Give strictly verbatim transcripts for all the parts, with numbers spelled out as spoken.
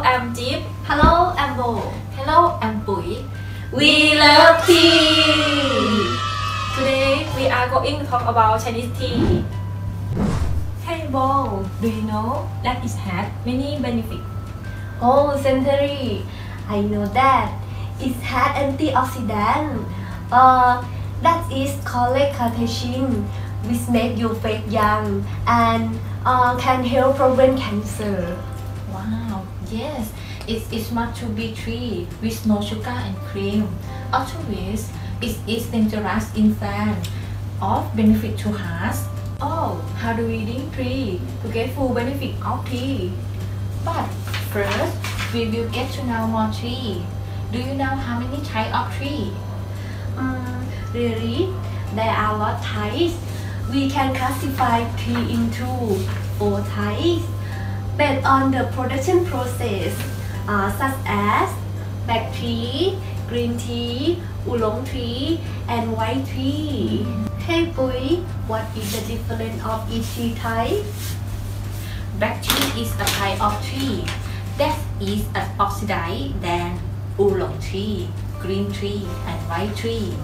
I'm Jeep. Hello, I'm Bo. Hello, I'm Pui. We love tea. Today we are going to talk about Chinese tea. Hey Bo, Do you know that it has many benefits? oh Century, I know that it has antioxidant. Uh, that is called catechin, which make you feel young and uh, can help prevent cancer. Wow, yes, it is must to be tree with no sugar and cream. Also, which it is dangerous in fact of benefit to heart. Oh, how do we drink tea to get full benefit of tea? But first, we will get to know more tea. Do you know how many types of tea? Um, really, there are a lot of types. We can classify tea into four types based on the production process, uh, such as black tea, green tea, oolong tea, and white tea. Hey Pui, what is the difference of each tea type? Black tea is a type of tea that is oxidized than oolong tea, green tea, and white tea.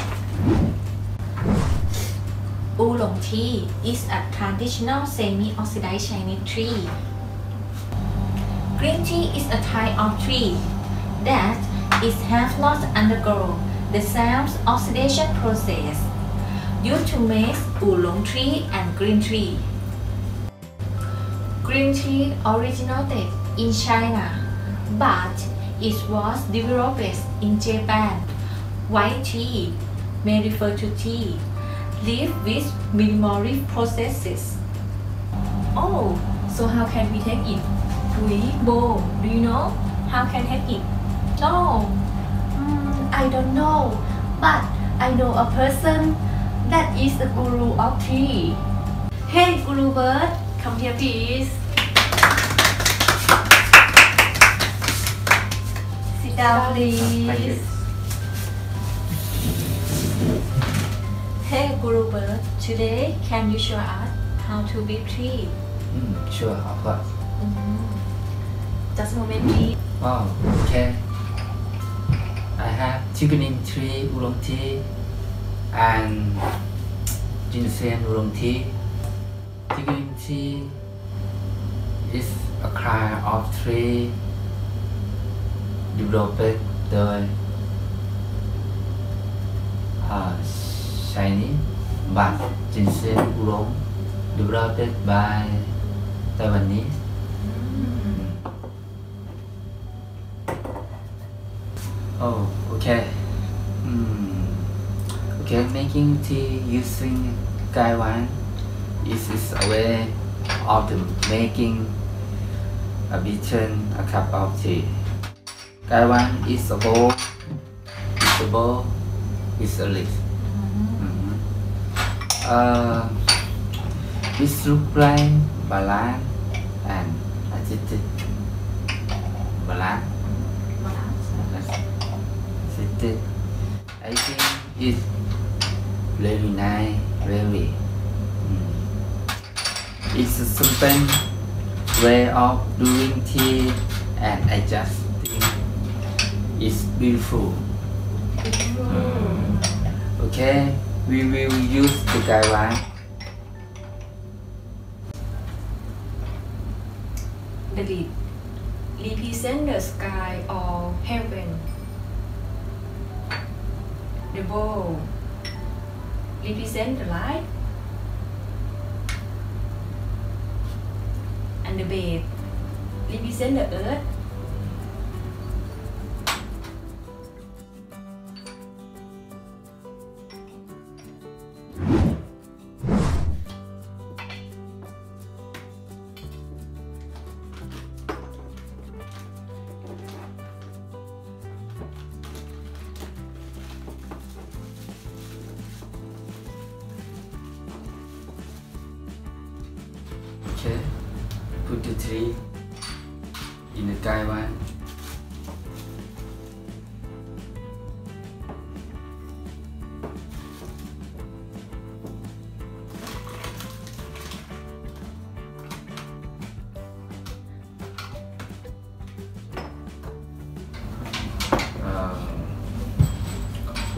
Oolong tea is a traditional semi-oxidized Chinese tea. Green tea is a type of tea that it has not undergone the same oxidation process used to make oolong tea and green tea. Green tea originated in China, but it was developed in Japan. White tea may refer to tea lived with minimal processes. Oh, so how can we take it? Pui, Bo, do you know how can take it? No, mm, I don't know, but I know a person that is the guru of tea. Hey Guru Bird, come here please. Sit down please. Thank you. Hey Guru Bird, today can you show us how to be tea? Mm, sure, of course. Mm. Just a moment please. Oh, okay. I have chicken tea, oolong tea, and ginseng oolong tea. Chicken tea is a kind of tree developed by uh, Chinese, but ginseng oolong developed by Taiwanese. Oh, okay. Mm. Okay, making tea using gaiwan is, is a way of the making a beaten a cup of tea. Gaiwan is a bowl, is a bowl with a lid. Mm-hmm. Uh, this look like balance and acidic balance. I think it's very nice, very. Mm. It's a simple way of doing tea, and I just think it's beautiful. Mm. Okay, we will use the gaiwan. The lead represent the sky or heaven. The bowl represent the light, and the bed represent the earth. Okay, put the tree in the gaiwan.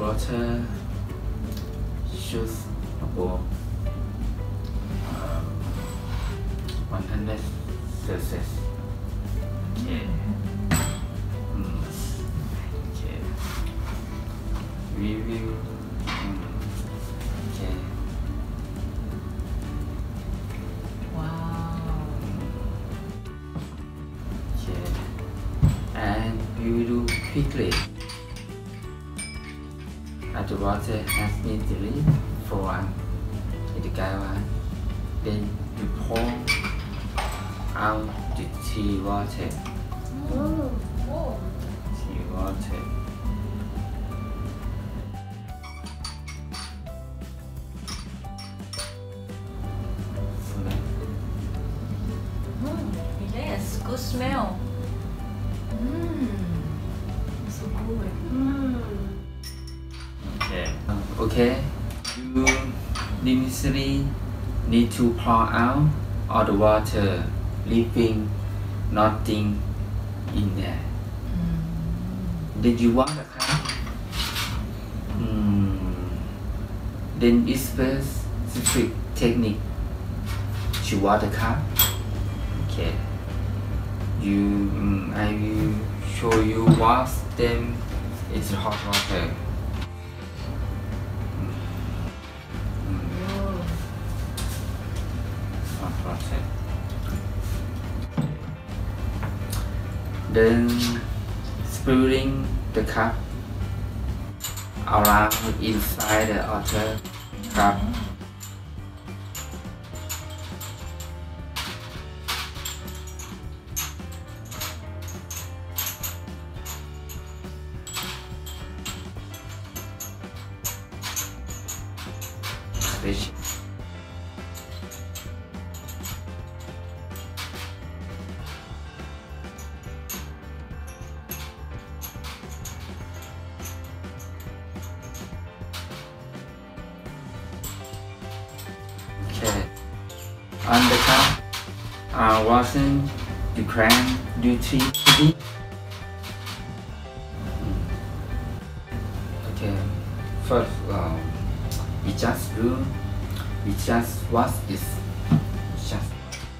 water should above um, one hundred Celsius. Okay. Mm. Okay. We will. Mm. Okay. Wow. Okay. And we will do quickly. After water has been released for one in the gallon, then you pour out the tea water. Oh. Oh. Tea water. Mm. Yes, good smell. Mm. So good. Mm. Okay. Okay. You necessarily need to pour out all the water, leaving nothing in there. Did you want a cup? Hmm. Then it's first specific technique to water cup. Okay. You, mm, I will show you wash them in hot water. Oh. Hot water. Then spilling the cup around inside the outer cup. Fish. Okay. On the cup, uh, washing the crown duty. Okay. First, um, we just do, we just wash this. Just,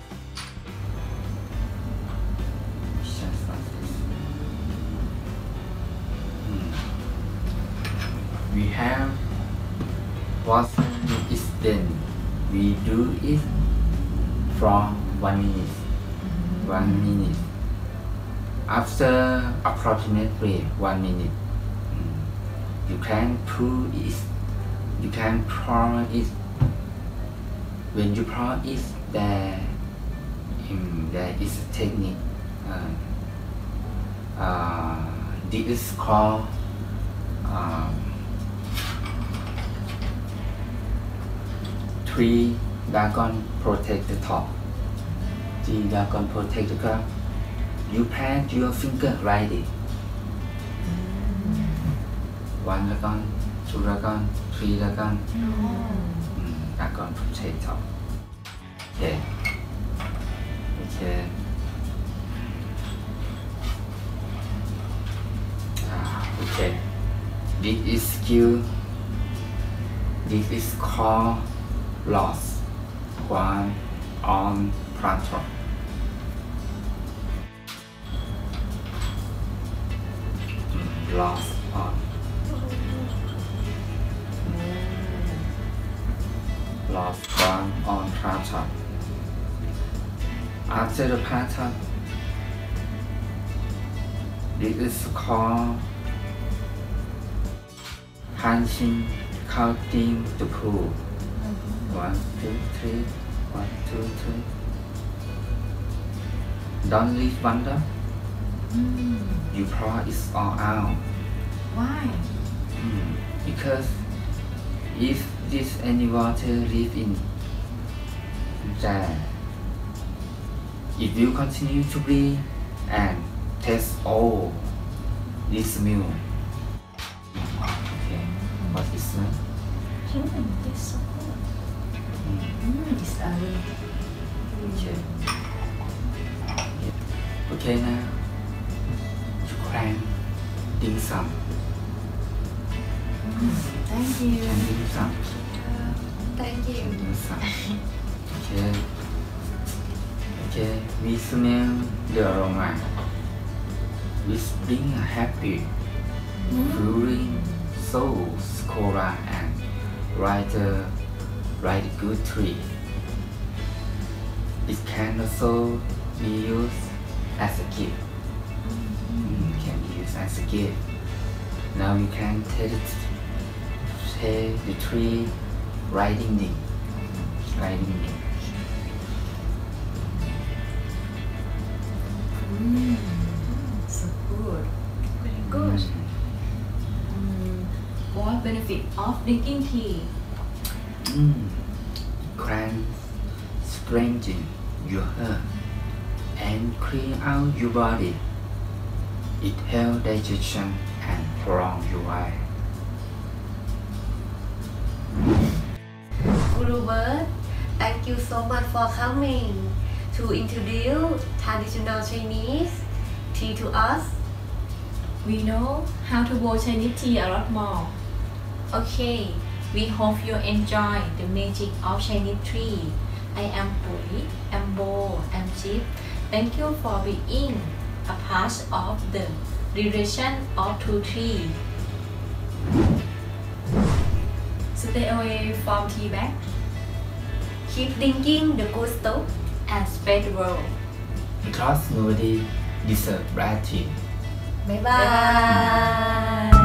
just wash this. Hmm. We have washing is then. We do it from one minute. One minute. After approximately one minute, mm, you can pour it. You can pour it. When you pour it, there, um, there is a technique. Uh, uh, this is called. Um, Three dragon protect the top. Three dragon protect the cup. You pat your finger right it. One dragon, two dragon, three dragon. Mm, dragon protect top. Okay. Okay. Ah, okay. This is skill. This is called loss one on plateau. Mm, loss on. Loss one on plateau. After the plateau, this is called punching, counting the pool. One, two, three. One, two, three. Don't leave wonder. Mm. You pour it all out. Why? Mm. Because if this any water live in there, it will continue to breathe and taste all this milk. Okay, what is that? Mm, this so good. Mm, it's a Okay. Okay now. You crank dim sum. Thank you. Can you do some? Thank you. Can you do some? Okay. Okay. We smell the aroma. We bring a happy, feeling, soul, cola, and write a write a good tree. It can also be used as a gift. Mm, can be used as a gift. Now you can take it, take the tree, writing it, writing it. Mm, so good. Very good. Mm, what benefit of drinking tea? Mm. Can strengthen your heart and clean out your body. It helps digestion and prolong your life. Guru Bird, thank you so much for coming to introduce traditional Chinese tea to us. We know how to boil Chinese tea a lot more. Okay, we hope you enjoy the magic of Chinese tea. I am Pui, I'm Bo, I'm Chip. Thank you for being a part of the relation of two tea. Stay away from tea bag Keep drinking the good stuff. and spread the world. Because nobody deserves bad tea. Bye Bye bye. bye.